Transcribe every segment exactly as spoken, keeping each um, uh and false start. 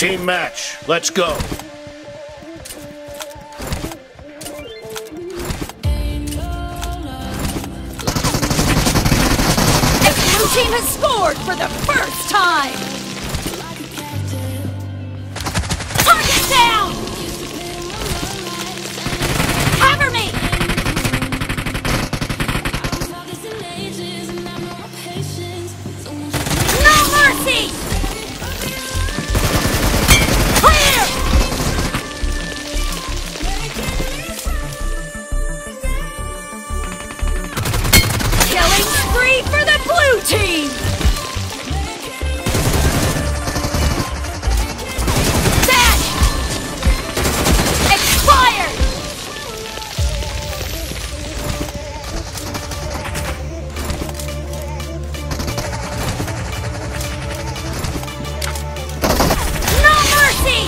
Team match, let's go. The blue team has scored for the first time! Target down! Cover me! No mercy! Clear! Killing spree for the blue team! Dash! Expired! No mercy!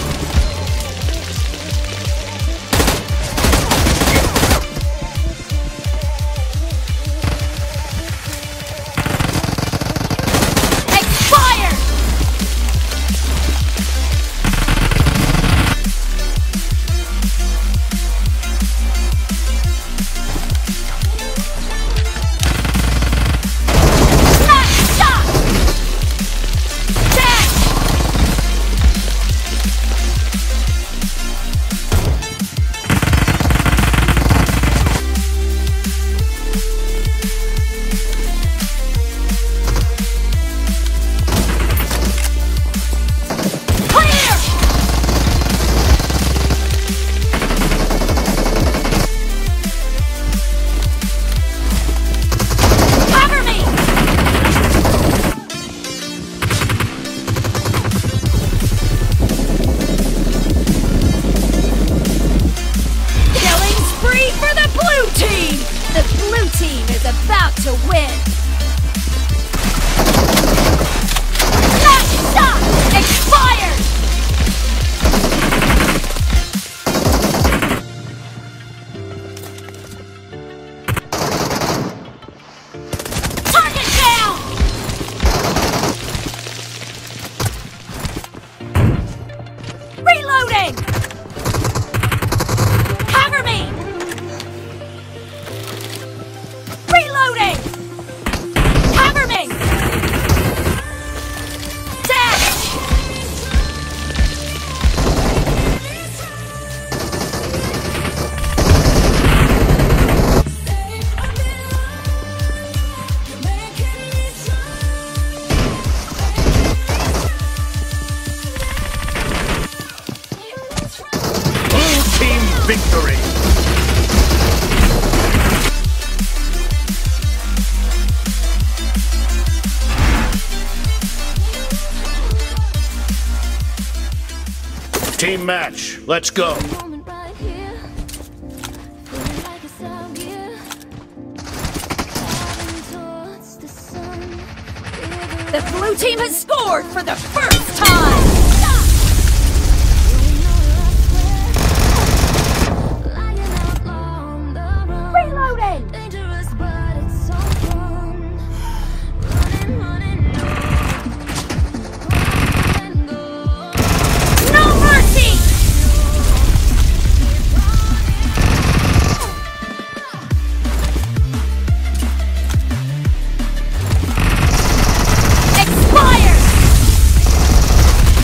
Expired! Nice shot! Dash! Clear! Cover me! Killing spree for the blue team! The blue team is about to win! Nice shot! Expired! Target down! Reloading! Cover me! Reloading! Cover me! Dash! Blue team victory. Team match, let's go. Moment right here, feeling like it's out here, driving towards the sun. The blue team has scored for the first time! Reloading! Dangerous, but it's so fun. Running, running, no. And go. No mercy! Expired!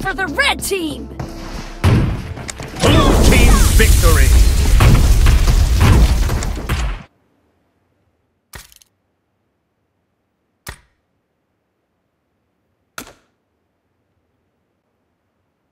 for the red team! Blue team victory!